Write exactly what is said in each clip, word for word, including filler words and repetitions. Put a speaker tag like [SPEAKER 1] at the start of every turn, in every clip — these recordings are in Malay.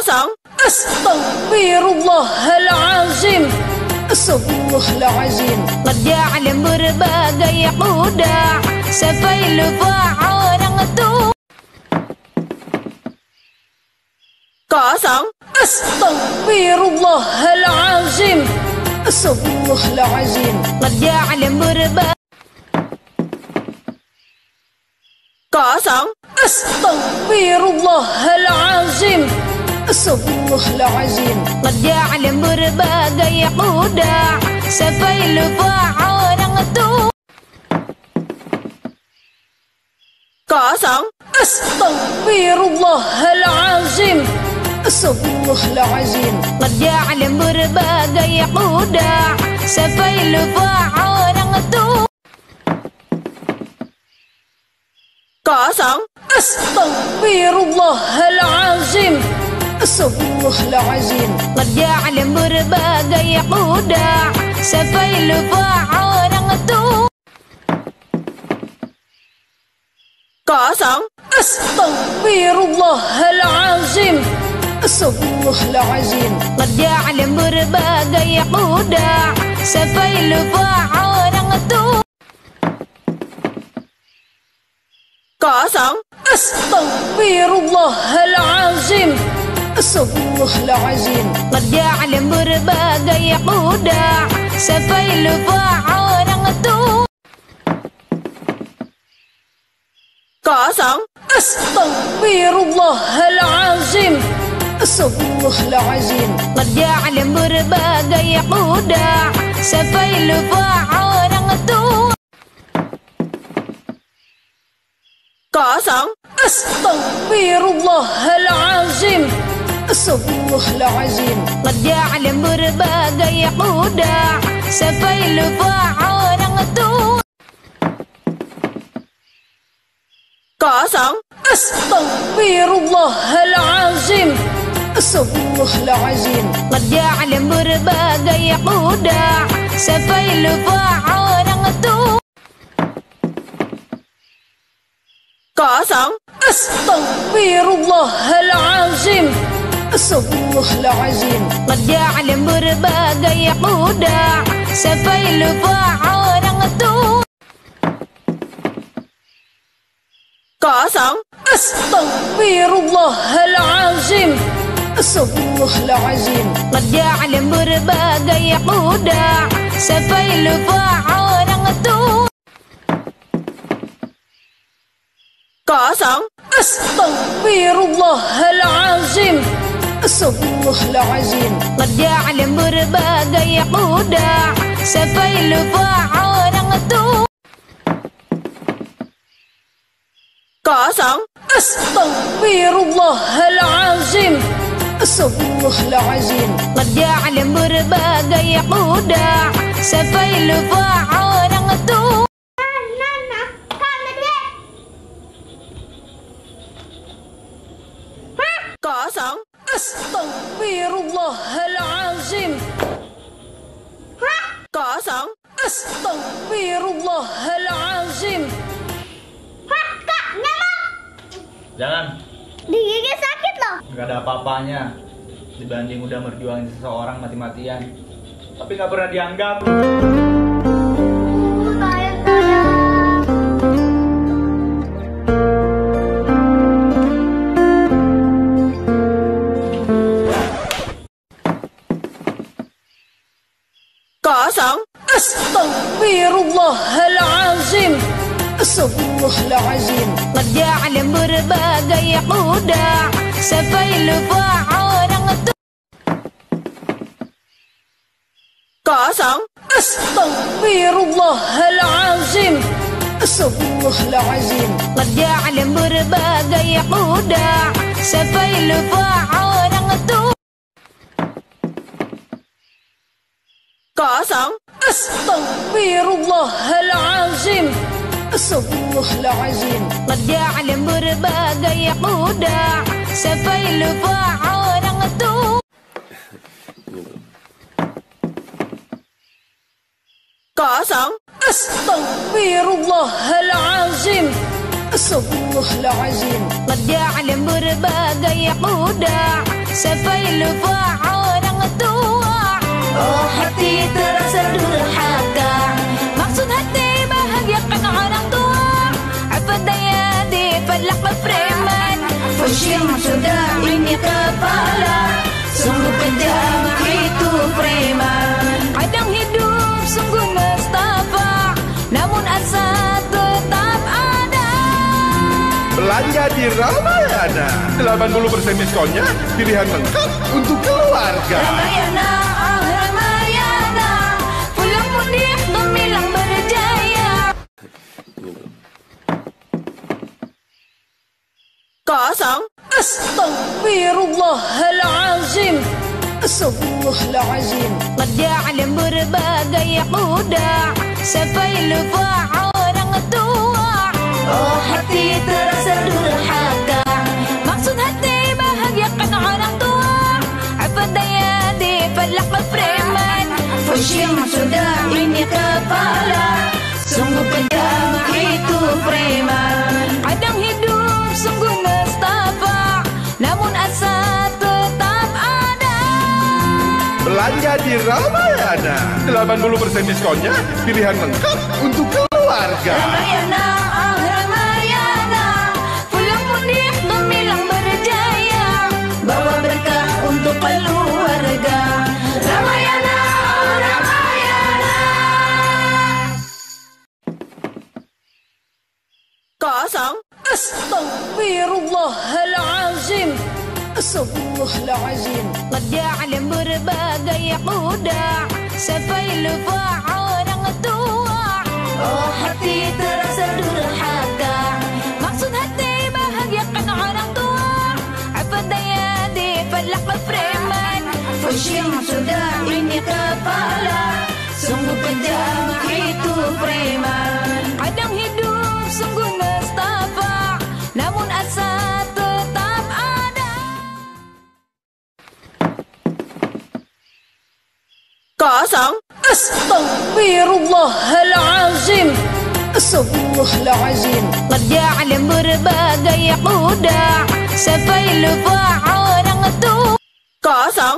[SPEAKER 1] Kosong.
[SPEAKER 2] Astaghfirullahalazim. Astaghfirullahalazim.
[SPEAKER 1] Ngerjain berbagai mudah sampai lupa orang tua. Kosong.
[SPEAKER 2] Astaghfirullahalazim. Astaghfirullahalazim.
[SPEAKER 1] Ngerjain berbagai. Kosong.
[SPEAKER 2] Astaghfirullahalazim. Astaghfirullahalazim.
[SPEAKER 1] Ngerjain berbagai mudah sampai lupa orang tua. Kosong.
[SPEAKER 2] Astaghfirullahalazim. Astaghfirullahalazim.
[SPEAKER 1] Ngerjain berbagai mudah sampai lupa orang tua. Kosong.
[SPEAKER 2] Astaghfirullahalazim. Astaghfirullahalazim.
[SPEAKER 1] Ngerjain berbagai mudah sampai lupa orang tua. Kosong.
[SPEAKER 2] Astaghfirullahalazim. Astaghfirullahalazim.
[SPEAKER 1] Ngerjain berbagai mudah sampai lupa orang tua. Kosong.
[SPEAKER 2] Astaghfirullahalazim. Astaghfirullahalazim.
[SPEAKER 1] Ngerjain berbagai mudah sampai lupa orang tua. Kosong.
[SPEAKER 2] Astaghfirullahalazim. Astaghfirullahalazim.
[SPEAKER 1] Ngerjain berbagai mudah sampai lupa orang tua. Kosong.
[SPEAKER 2] Astaghfirullahalazim. Astaghfirullahalazim.
[SPEAKER 1] Ngerjain berbagai mudah sampai lupa orang tua. Kosong.
[SPEAKER 2] Astaghfirullahalazim. Astaghfirullahalazim.
[SPEAKER 1] Ngerjain berbagai mudah sampai lupa orang tua. Kosong.
[SPEAKER 2] Astaghfirullahalazim. Astaghfirullahalazim.
[SPEAKER 1] Ngerjain berbagai mudah sampai lupa orang tua. Kosong.
[SPEAKER 2] Astaghfirullahalazim. Astaghfirullahalazim.
[SPEAKER 1] Ngerjain berbagai mudah sampai lupa orang tua. Kosong.
[SPEAKER 2] Astaghfirullahalazim. Astaghfirullahalazim.
[SPEAKER 1] Ngerjain berbagai mudah sampai lupa orang tua. Kosong.
[SPEAKER 2] Astaghfirullahalazim. Astaghfirullahalazim.
[SPEAKER 1] Ngerjain berbagai mudah sampai lupa orang tua. Kosong.
[SPEAKER 2] Astaghfirullahalazim.
[SPEAKER 1] Kosong.
[SPEAKER 2] Astaghfirullahalazim.
[SPEAKER 3] Kak, nyamuk.
[SPEAKER 4] Jangan.
[SPEAKER 3] Di gigi sakit loh.
[SPEAKER 4] Gak ada apa-apanya dibanding udah merjuangin seseorang mati-matian tapi gak pernah dianggap.
[SPEAKER 3] Sayang, sayang.
[SPEAKER 1] Kosong.
[SPEAKER 2] Astaghfirullahalazim. Astaghfirullahalazim.
[SPEAKER 1] Ngerjain berbagai mudah sampai lupa orang tua. Kosong.
[SPEAKER 2] Astaghfirullahalazim. Astaghfirullahalazim.
[SPEAKER 1] Ngerjain berbagai mudah sampai lupa orang tua. Kosong.
[SPEAKER 2] Astaghfirullahalazim. Astaghfirullahalazim.
[SPEAKER 1] Ngerjain berbagai mudah sampai lupa orang tua. Kosong.
[SPEAKER 2] Astaghfirullahalazim. Astaghfirullahalazim.
[SPEAKER 1] Ngerjain berbagai mudah sampai lupa orang tua. Oh hati terasa durhaka, maksud hati bahagiakan orang tua. Apa daya di falak preman, pushing sudah ini kepala. Sungguh kejam itu preman. Kadang hidup sungguh nestapa, namun asa tetap ada.
[SPEAKER 5] Belanja di Ramayana, delapan puluh persen diskonnya, pilihan lengkap untuk keluarga.
[SPEAKER 1] Ramayana, ah Ramayana, pulang mudik gemilang berjaya. Kosong.
[SPEAKER 2] Astaghfirullahalazim. Astaghfirullahalazim.
[SPEAKER 1] Kerja alam berbagai kuda, sampai lupa orang tua. Oh hati terasa durhaka, maksud hati bahagiakan orang tua. Apa daya di falak preman, pushing sudah ini kepala. Sungguh kejam itu preman. Kadang hidup sungguh nestapa, namun asa tetap ada.
[SPEAKER 5] Belanja di Ramayana, delapan puluh persen diskonnya, pilihan lengkap untuk keluarga.
[SPEAKER 1] Ramayana, ah Ramayana, pulang mudik gemilang berjaya, bawa berkah untuk keluarga. Ramayana, oh Ramayana. Kosong.
[SPEAKER 2] Astaghfirullahalazim. Astaghfirullahalazim.
[SPEAKER 1] Kerja alam berbagai kuda, sampai lupa orang tua. Oh hati terasa durhaka, maksud hati bahagiakan orang tua. Apa daya di falak preman, pushing sudah ini kepala. Sungguh kejam itu preman. Kadang hidup sungguh nestapa, namun asa tetap ada. Kosong.
[SPEAKER 2] Astaghfirullahalazim. Astaghfirullahalazim.
[SPEAKER 1] Kerja alam berbagai kuda, sampai lupa orang tua. Kosong.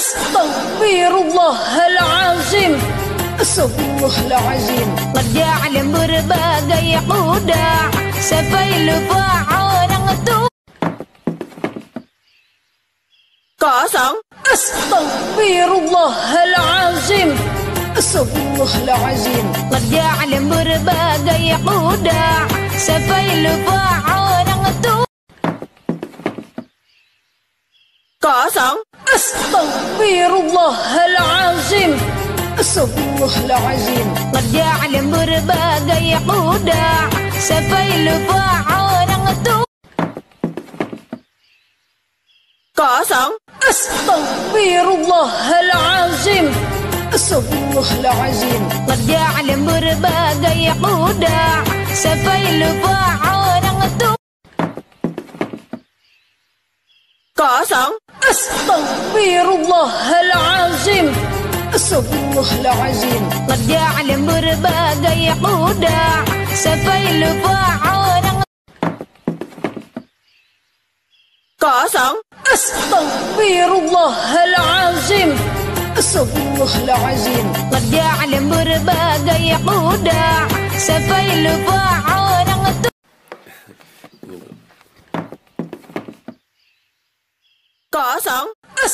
[SPEAKER 2] Astaghfirullahalazim. Astaghfirullahalazim.
[SPEAKER 1] Kerja alam berbagai kuda, sampai lupa orang tua. Kosong.
[SPEAKER 2] Astaghfirullahalazim. Astaghfirullahalazim.
[SPEAKER 1] Kerja alam berbagai kuda, sampai lupa orang tua. Kosong.
[SPEAKER 2] Astaghfirullahalazim. Astaghfirullahalazim.
[SPEAKER 1] Kerja alam berbagai kuda, sampai lupa orang tua. Kosong.
[SPEAKER 2] Astaghfirullahalazim. Astaghfirullahalazim.
[SPEAKER 1] Kerja alam berbagai kuda, sampai lupa orang tua. Kosong.
[SPEAKER 2] Astaghfirullahalazim. Astaghfirullahalazim.
[SPEAKER 1] Kerja alam berbagai kuda, sampai lupa orang tua. Kosong.
[SPEAKER 2] Astaghfirullahalazim. Astaghfirullahalazim.
[SPEAKER 1] Kerja alam berbagai kuda, sampai lupa orang tua. Kosong.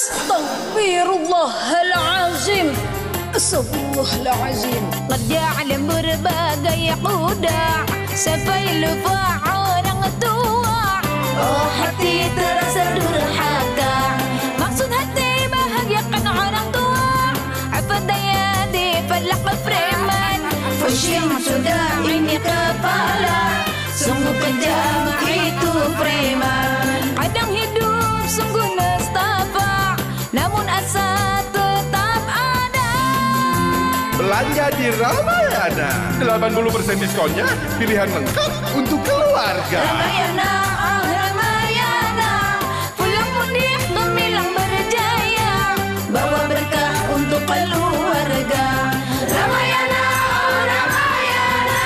[SPEAKER 2] Astaghfirullahalazim. Astaghfirullahalazim.
[SPEAKER 1] Kerja alam berbagai kuda, sampai lupa orang tua. Oh hati terasa durhaka, maksud hati bahagiakan orang tua. Apa daya di falak preman, pushing sudah ini kepala. Sungguh kejam itu preman. Kadang hidup sungguh nestapa, namun asa tetap ada.
[SPEAKER 5] Belanja di Ramayana, delapan puluh persen diskonnya, pilihan lengkap untuk keluarga.
[SPEAKER 1] Ramayana, ah Ramayana, pulang mudik gemilang berjaya, bawa berkah untuk keluarga. Ramayana, oh Ramayana.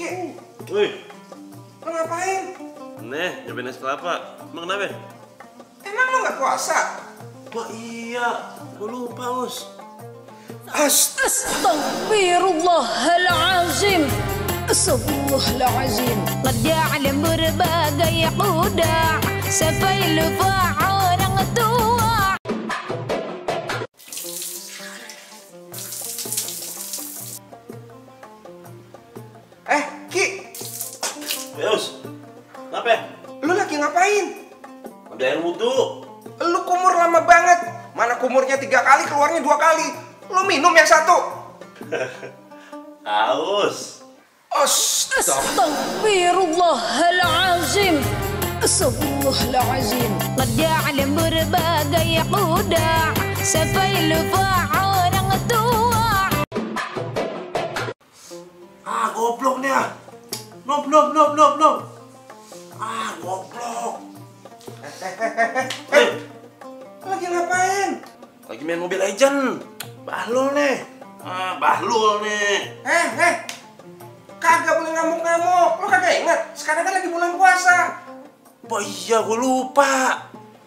[SPEAKER 6] Ki,
[SPEAKER 7] Woi,
[SPEAKER 6] lo ngapain?
[SPEAKER 7] nih nyobain es kelapa. Emang kenapa?
[SPEAKER 6] Emang lo nggak puasa?
[SPEAKER 7] Wah iya, gue lupa us.
[SPEAKER 2] Astaghfirullahalazim. Astaghfirullahalazim.
[SPEAKER 1] Qad ya'lam berbagai kuda sampai lupa orang tua.
[SPEAKER 6] Eh, Ki,
[SPEAKER 7] Ya us, kenapa?
[SPEAKER 6] lo lagi ngapain?
[SPEAKER 7] Ambil air wudhu.
[SPEAKER 6] Lu kumur lama banget. Mana kumurnya tiga kali, keluarnya dua kali. Lu minum yang satu.
[SPEAKER 7] Aus.
[SPEAKER 2] Astaghfirullahalazim. Astaghfirullahalazim.
[SPEAKER 1] Qad ya'lam berbagai kuda sampai lupa orang tua.
[SPEAKER 7] Ah goblok nih ah. Nop nop nop nop nop. Ah goblok.
[SPEAKER 6] Eh, lagi ngapain?
[SPEAKER 7] Lagi main Mobile Legend. Bahlul nih. Ah bahlul nih.
[SPEAKER 6] Eh, eh. Kagak boleh ngamuk-ngamuk. Lo kagak inget? Sekarang kan lagi bulan puasa.
[SPEAKER 7] Oh iya, gue lupa.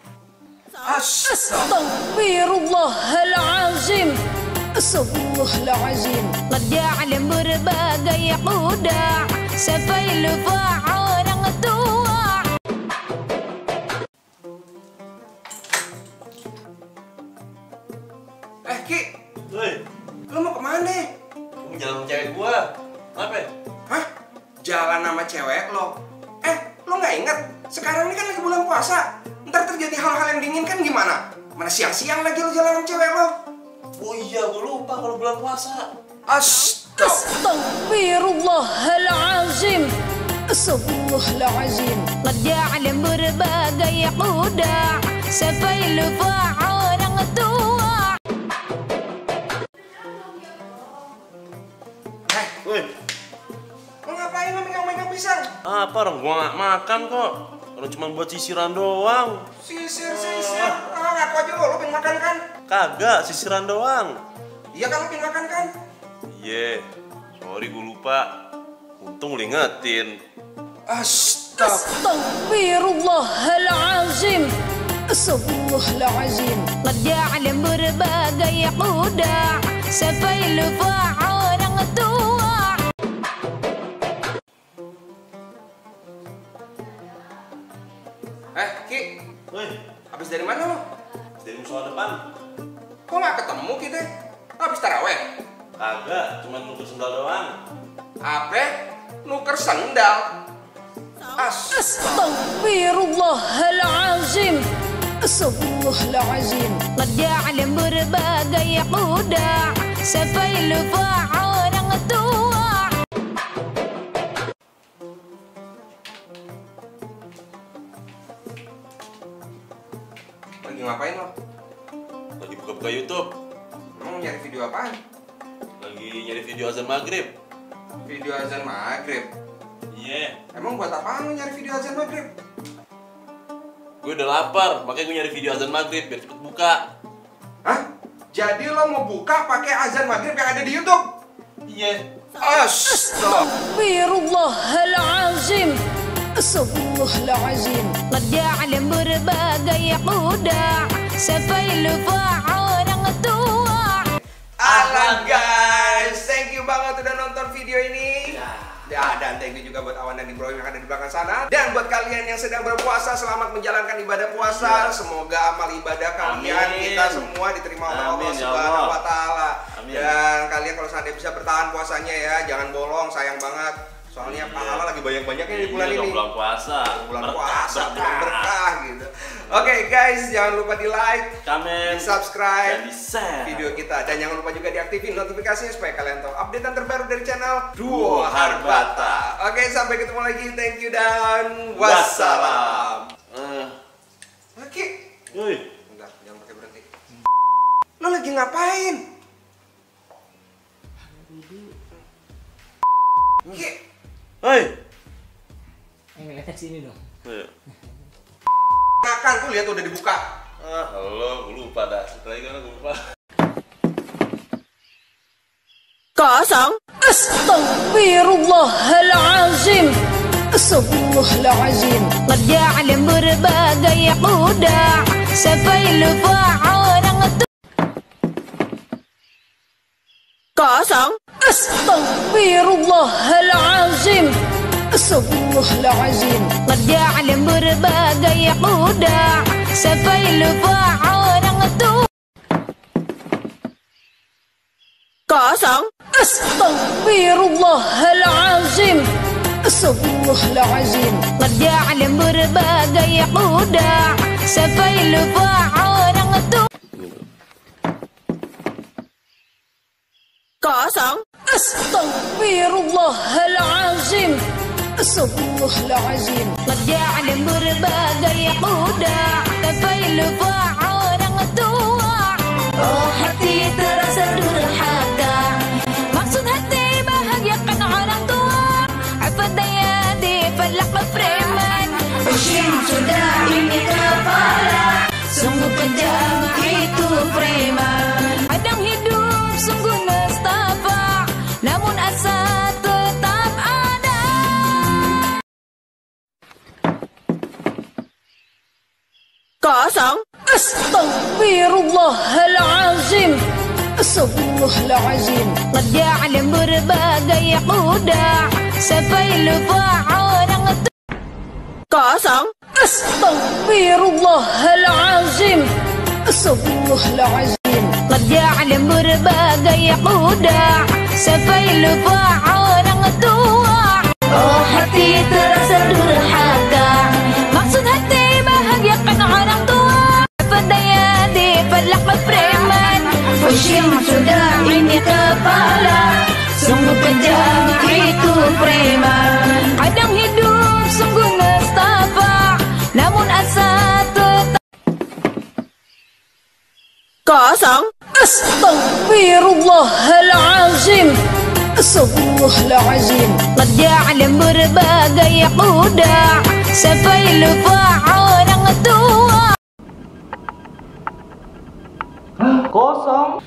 [SPEAKER 2] Astaghfirullahalazim. Astaghfirullahalazim.
[SPEAKER 1] Qad ya'lam berbagai kuda sampai lupa orang tua.
[SPEAKER 6] Eh, Ki,
[SPEAKER 7] Woi,
[SPEAKER 6] lo mau kemana?
[SPEAKER 7] gue jalan sama cewek gua. Kenapa?
[SPEAKER 6] Hah? Jalan sama cewek lo? Eh, lo nggak inget? Sekarang ini kan lagi bulan puasa. Ntar terjadi hal-hal yang diinginkan gimana? Mana siang-siang lagi lo jalan sama cewek lo?
[SPEAKER 7] Oh iya, gue lupa kalau bulan puasa.
[SPEAKER 6] Astaga.
[SPEAKER 2] Astaghfirullahalazim. Astaghfirullahalazim.
[SPEAKER 1] Qad ya'lam berbagai kuda sampai lupa orang tua.
[SPEAKER 6] Eh,
[SPEAKER 7] Woi,
[SPEAKER 6] lo ngapain lo megang-megang pisang?
[SPEAKER 7] apa orang gua nggak makan kok. Orang cuma buat sisiran doang.
[SPEAKER 6] Sisir-sisir. Ah, ngaku aja lo, lo pengen makan kan?
[SPEAKER 7] Kagak, sisiran doang.
[SPEAKER 6] Iya kan lo pengen makan kan?
[SPEAKER 7] Iya, sorry gue lupa. Untung lu ingetin.
[SPEAKER 6] Astaga.
[SPEAKER 2] Astaghfirullahalazim. Astaghfirullahalazim.
[SPEAKER 1] Qad ya'lam berbagai kuda sampai lupa orang tua.
[SPEAKER 6] Eh, Ki,
[SPEAKER 7] Woi,
[SPEAKER 6] habis dari mana lo?
[SPEAKER 7] dari musola depan.
[SPEAKER 6] Kok nggak ketemu kita? Habis taraweh?
[SPEAKER 7] Kagak, cuma nunggu sendal doang.
[SPEAKER 6] Apa? Nuker sendal? As.
[SPEAKER 2] Astaghfirullahalazim. Astaghfirullahalazim.
[SPEAKER 1] Qad ya'lam berbagai kuda sampai lupa orang tua.
[SPEAKER 6] Lagi ngapain lo?
[SPEAKER 7] Lagi buka-buka YouTube.
[SPEAKER 6] Emang nyari video apaan?
[SPEAKER 7] Lagi nyari video azan maghrib.
[SPEAKER 6] Video azan maghrib.
[SPEAKER 7] Iya,
[SPEAKER 6] Emang buat apaan lo nyari video azan maghrib?
[SPEAKER 7] gue udah lapar, makanya gue nyari video azan maghrib biar cepet buka.
[SPEAKER 6] Hah? Jadi lo mau buka pakai azan maghrib yang ada di YouTube?
[SPEAKER 7] Iya.
[SPEAKER 6] Astaga.
[SPEAKER 2] Astaghfirullahalazim. Astaghfirullahalazim.
[SPEAKER 1] Qad ya'lam berbagai kuda sampai lupa orang tua.
[SPEAKER 6] Alah guys, thank you banget udah nonton video ini. Ya, dan thank you juga buat Awan dan Ibro yang ada di belakang sana. Dan buat kalian yang sedang berpuasa, selamat menjalankan ibadah puasa. Semoga amal ibadah kalian,
[SPEAKER 7] Amin.
[SPEAKER 6] kita semua diterima oleh Allah
[SPEAKER 7] Amin, ya
[SPEAKER 6] Subhanahu
[SPEAKER 7] Allah.
[SPEAKER 6] wa Ta'ala.
[SPEAKER 7] Amin.
[SPEAKER 6] Dan kalian kalau seandainya bisa bertahan puasanya ya, jangan bolong, sayang banget. Soalnya
[SPEAKER 7] Iya.
[SPEAKER 6] pahala lagi banyak-banyaknya di bulan
[SPEAKER 7] Iya dong,
[SPEAKER 6] ini.
[SPEAKER 7] bulan puasa.
[SPEAKER 6] Bulan
[SPEAKER 7] Berkah,
[SPEAKER 6] puasa, bulan
[SPEAKER 7] berkah.
[SPEAKER 6] berkah gitu. Oke guys, jangan lupa di like,
[SPEAKER 7] Komen,
[SPEAKER 6] di subscribe
[SPEAKER 7] dan di share
[SPEAKER 6] video kita, dan jangan lupa juga diaktifin notifikasinya supaya kalian tahu updatean terbaru dari channel
[SPEAKER 7] Duo
[SPEAKER 6] Duo Harbata. Oke, sampai ketemu lagi. Thank you dan wassalam.
[SPEAKER 7] Eh,
[SPEAKER 6] Oke,
[SPEAKER 7] woi,
[SPEAKER 6] bentar, jangan pakai berhenti. Lo lagi ngapain? Oke,
[SPEAKER 7] woi.
[SPEAKER 8] Yang ngeliatnya sini dong.
[SPEAKER 7] Eh,
[SPEAKER 6] makan tuh, lihat udah dibuka.
[SPEAKER 7] Ah, halo, gue lupa dah. Setelah itu gue lupa.
[SPEAKER 1] kosong.
[SPEAKER 2] Astaghfirullahalazim. Astaghfirullahalazim.
[SPEAKER 1] Ngerjain berbagai kuda sampai lupa orang tua. Kosong.
[SPEAKER 2] Astaghfirullahalazim. Astaghfirullahalazim.
[SPEAKER 1] Ngerjain berbagai kuda sampai lupa orang tua. Kosong.
[SPEAKER 2] Astaghfirullahalazim. Astaghfirullahalazim.
[SPEAKER 1] Ngerjain berbagai kuda sampai lupa orang tua. Kosong.
[SPEAKER 2] Astaghfirullahalazim. Astaghfirullahalazim.
[SPEAKER 1] Ngerjain berbagai kuda sampai lupa orang tua. Oh hati terasa durhaka, maksud hati bahagiakan orang tua. Apa daya di pelak preman, pusing sudah ini kepala. Sungguh kejam itu preman. Kadang hidup sungguh nestapa, namun asa tetap ada. Kosong.
[SPEAKER 2] Astaghfirullahalazim. Astaghfirullahalazim.
[SPEAKER 1] Ngerjain berbagai kuda sampai lupa orang tua. Kosong.
[SPEAKER 2] Astaghfirullahalazim. Astaghfirullahalazim.
[SPEAKER 1] Ngerjain berbagai kuda sampai lupa orang tua. Oh hati terasa durhaka, maksud hati bahagiakan orang tua. Apa daya di pelak preman, pusing sudah ini kepala. Sungguh kejam itu preman. Kadang hidup sungguh nestapa, namun asa tetap. Kosong.
[SPEAKER 2] Astaghfirullahalazim. Astaghfirullahalazim.
[SPEAKER 1] Ngerjain berbagai kuda sampai lupa orang tua.
[SPEAKER 4] Kosong.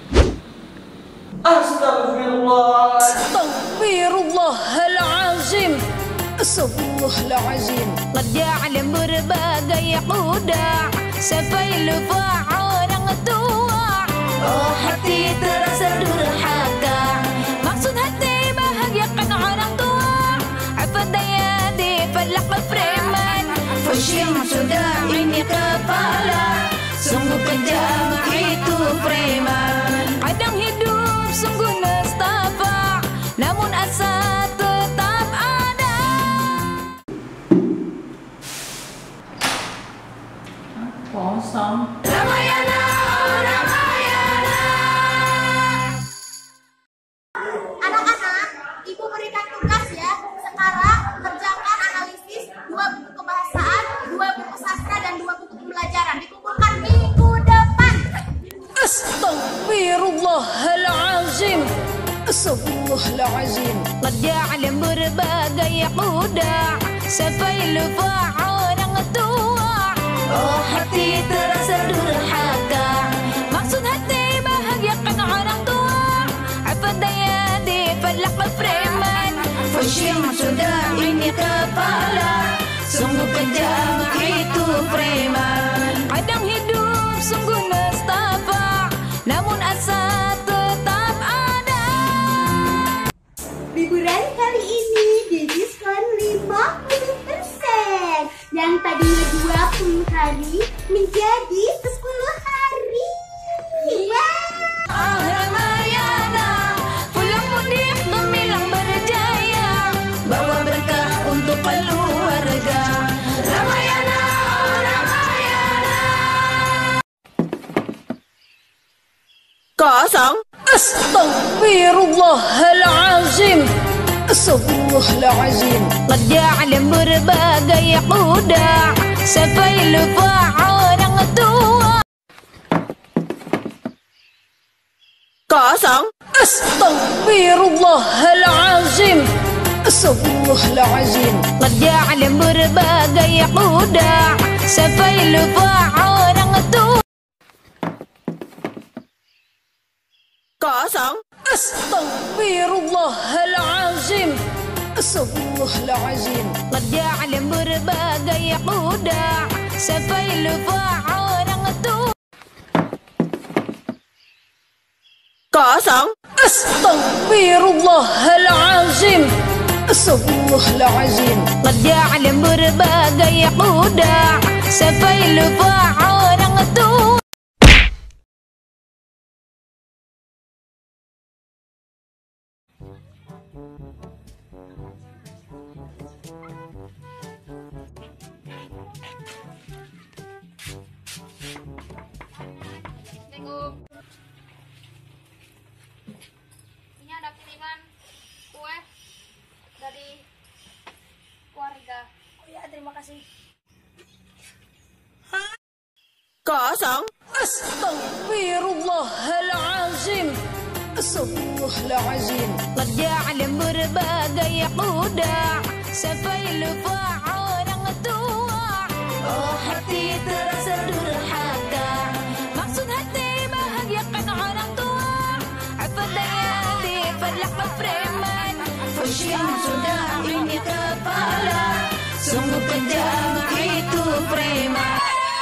[SPEAKER 4] Astagfirullah.
[SPEAKER 2] Astaghfirullahalazim. Astaghfirullahalazim.
[SPEAKER 1] Ngerjain berbagai kuda sampai lupa orang tua. Oh hati terasa durhaka, maksud hati bahagiakan orang tua. Apa daya di pelak preman, pusing sudah ini kepala. Sungguh kejam itu preman. Kadang hidup sungguh nestapa, namun asa tetap ada.
[SPEAKER 2] Kosong.
[SPEAKER 1] Ramayana, Ramayana.
[SPEAKER 3] Anak-anak, ibu berikan tugas ya. Sekarang kerjakan analisis dua buku kebahasaan, dua buku sastra dan dua buku pembelajaran. Dikumpulkan minggu depan.
[SPEAKER 2] Astaghfirullahalazim. Astaghfirullahalazim.
[SPEAKER 1] Ngerjain berbagai kuda sampai lupa orang tua. Oh hati terasa durhaka, maksud hati bahagiakan orang tua. Apa daya di pelak preman, pusing sudah ini kepala. Sungguh kejam itu preman. Kadang hidup sungguh nestapa, namun asa tetap ada.
[SPEAKER 3] Liburan kali ini didiskon lima puluh persen. Yang tadinya dua puluh hari menjadi sepuluh hari. Wow.
[SPEAKER 1] Ah Ramayana, pulang mudik gemilang berjaya, bawa berkah untuk keluarga. Ramayana, Ramayana. Kosong.
[SPEAKER 2] Astaghfirullahalazim. Astaghfirullahalazim.
[SPEAKER 1] Ngerjain berbagai kuda sampai lupa orang tua. Kosong.
[SPEAKER 2] Astaghfirullahalazim. Astaghfirullahalazim.
[SPEAKER 1] Ngerjain berbagai kuda sampai lupa orang tua. Kosong.
[SPEAKER 2] Astaghfirullahalazim. Astaghfirullahalazim.
[SPEAKER 1] Qad ja'alam berbagai kuda sampai lupa orang tua.
[SPEAKER 2] Kosong. Astaghfirullahalazim. Astaghfirullahalazim.
[SPEAKER 1] Qad ja'alam berbagai kuda sampai lupa orang tua.
[SPEAKER 3] Ini ada kiriman kue dari keluarga. Oh ya, terima kasih.
[SPEAKER 2] Kosong. Astaghfirullahalazim. Astaghfirullahalazim.
[SPEAKER 1] Qad ja'alam berbagai kuda sampai lupa orang tua. Oh, hati terasa durhaka, maksud hati bahagiakan orang tua. Apa daya di falak preman, fushing sudah ini kepala. Sungguh kejam itu preman.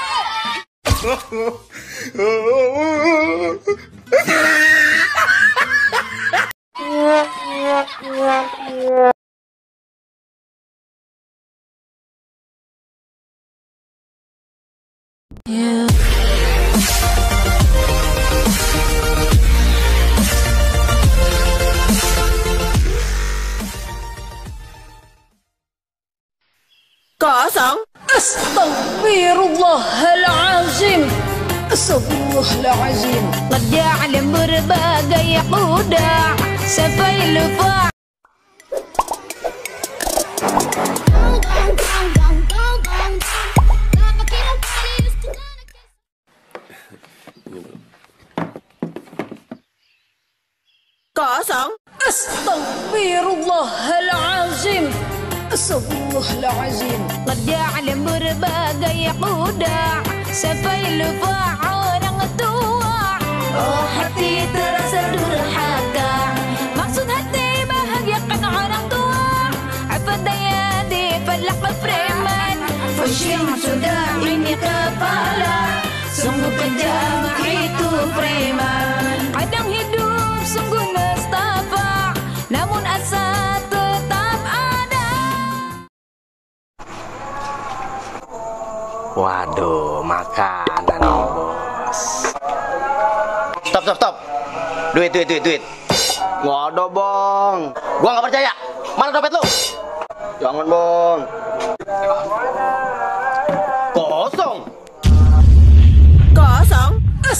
[SPEAKER 2] Kosong. Astaghfirullahalazim. Astaghfirullahalazim.
[SPEAKER 1] Qad ja'alam berbagai kuda sampai lupa.
[SPEAKER 2] Kosong. Astaghfirullahalazim. Astaghfirullahalazim.
[SPEAKER 1] Qad ja'alam berbagai kuda sampai lupa orang tua. Oh, hati terasa durhaka, maksud hati bahagiakan orang tua. Apa daya di falak preman, fushing sudah ini kepala. Sungguh kejam itu preman. Kadang hidup sungguh nestapa, namun asa tetap ada.
[SPEAKER 7] Waduh, makanan nih bos. Stop, stop, stop. Duit, duit, duit, duit. Waduh, bang. Gua nggak percaya. Mana dompet lu? Jangan, bang. Kosong.
[SPEAKER 2] Kosong.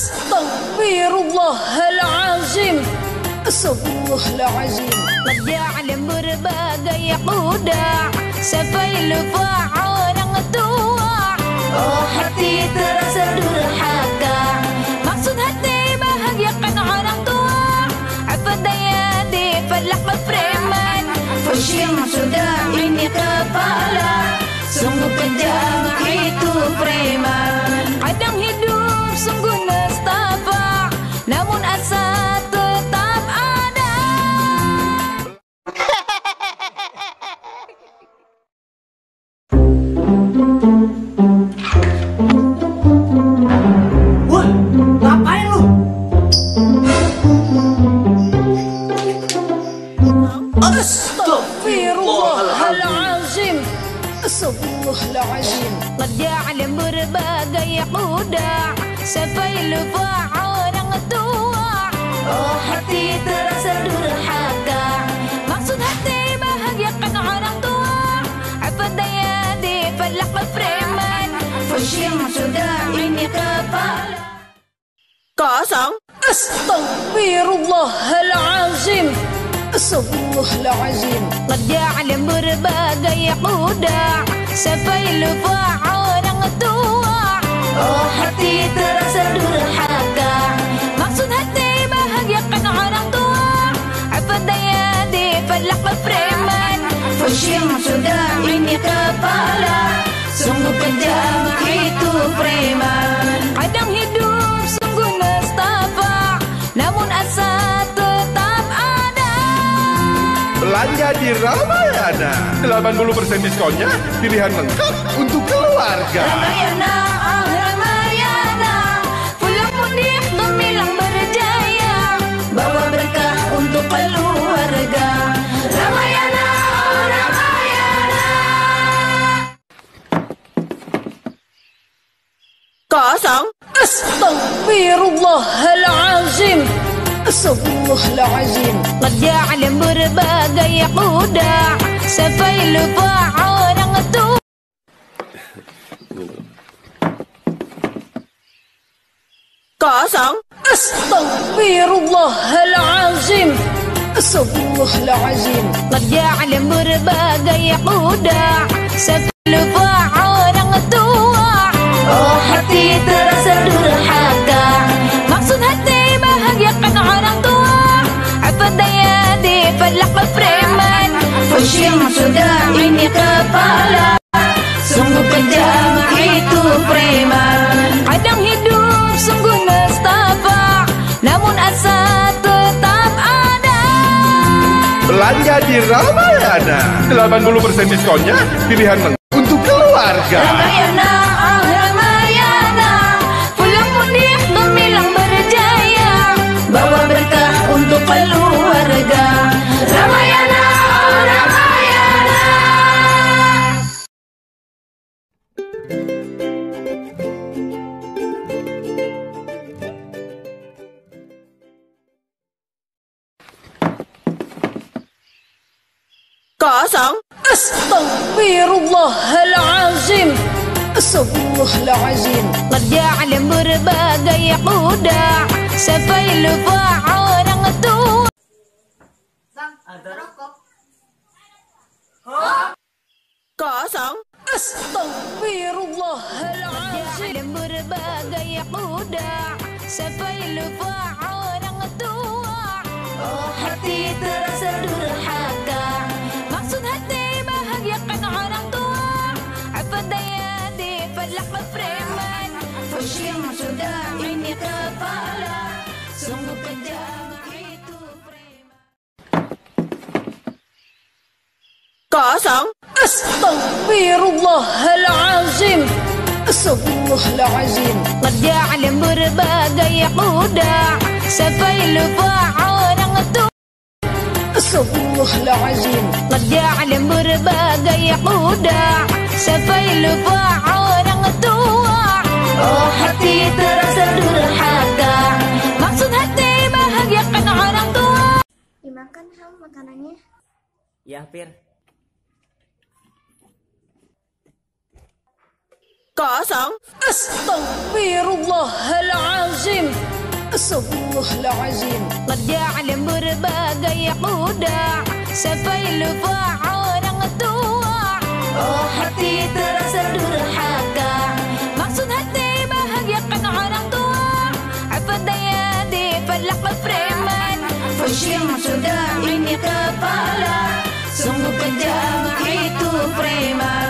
[SPEAKER 2] Astaghfirullahalazim. Astaghfirullahalazim.
[SPEAKER 1] Qad ja'alam berbagai kuda sampai lupa orang tua. Oh, hati terasa durhaka, maksud hati bahagiakan orang tua. Apa daya di falak preman, fushing sudah ini kepala. Sungguh kejam itu preman. Kadang hidup sungguh nestapa, namun asa tetap ada.
[SPEAKER 7] Wah, ngapain lu?
[SPEAKER 2] Astaghfirullahalazim. Astaghfirullahalazim.
[SPEAKER 1] Qad ja'alam berbagai kuda sampai lupa orang tua. Oh, hati terasa durhaka, maksud hati bahagiakan orang tua. Apa daya di falak preman, fushing sudah ini kepala.
[SPEAKER 2] Kosong. Astaghfirullahalazim. Astaghfirullahalazim.
[SPEAKER 1] Qad ja'alam berbagai kuda sampai lupa orang tua. Oh, hati terasa durhaka, maksud hati bahagiakan orang tua. Apa daya di falak preman, fushing sudah ini kepala. Sungguh kejam itu preman. Kadang hidup sungguh nestapa, namun asa tetap
[SPEAKER 5] Belanja di Ramayana. delapan puluh persen diskonnya, pilihan lengkap untuk keluarga.
[SPEAKER 1] Ramayana, ah Ramayana, pulang mudik gemilang berjaya, bawa berkah untuk keluarga. Ramayana, oh Ramayana.
[SPEAKER 2] Kosong. Astaghfirullahalazim. Astaghfirullahalazim.
[SPEAKER 1] Kerja alam berbagai kuda, sampai lupa orang tua.
[SPEAKER 2] Kosong. Astaghfirullahalazim. Astaghfirullahalazim.
[SPEAKER 1] Kerja alam berbagai kuda, sampai lupa orang tua. Oh hati terasa durhaka, maksud hati bahagiakan orang tua. Apa daya di falak preman, pushing sudah ini kepala. Sungguh kejam itu preman, kadang hidup sungguh nestapa, namun asa tetap ada.
[SPEAKER 5] Belanja di Ramayana. delapan puluh persen diskonnya, pilihan lengkap untuk keluarga.
[SPEAKER 1] Ramayana, ah Ramayana, pulang mudik gemilang berjaya, bawa berkah untuk keluarga. Ramayana, oh Ramayana.
[SPEAKER 2] Kosong. Astaghfirullahalazim. Astaghfirullahalazim.
[SPEAKER 1] Kerja alam berbagai kuda, sampai lupa orang tua.
[SPEAKER 2] Kosong.
[SPEAKER 1] Kerja
[SPEAKER 2] Astaghfirullahalazim.
[SPEAKER 1] alam berbagai kuda, sampai lupa orang tua. Oh hati terasa durhaka, maksud hati bahagiakan orang tua. Apa daya di falak preman, pushing sudah ini kepala. Sungguh kejam itu preman.
[SPEAKER 2] Kosong. Astaghfirullahalazim. Astaghfirullahalazim.
[SPEAKER 1] Kerja alam berbagai kuda, sampai lupa orang tua.
[SPEAKER 2] Astaghfirullahalazim.
[SPEAKER 1] Kerja alam berbagai kuda, sampai lupa orang tua. Oh hati terasa durhaka, maksud hati bahagiakan orang tua.
[SPEAKER 3] Dimakan Ham makanannya.
[SPEAKER 8] Ya, Pir.
[SPEAKER 2] Kosong. Astaghfirullahalazim. Astaghfirullahalazim.
[SPEAKER 1] Kerja alam berbagai kuda, sampai lupa orang tua. Oh hati terasa durhaka, maksud hati bahagiakan orang tua. Apa daya di falak preman, pushing sudah ini kepala. Sungguh kejam itu preman.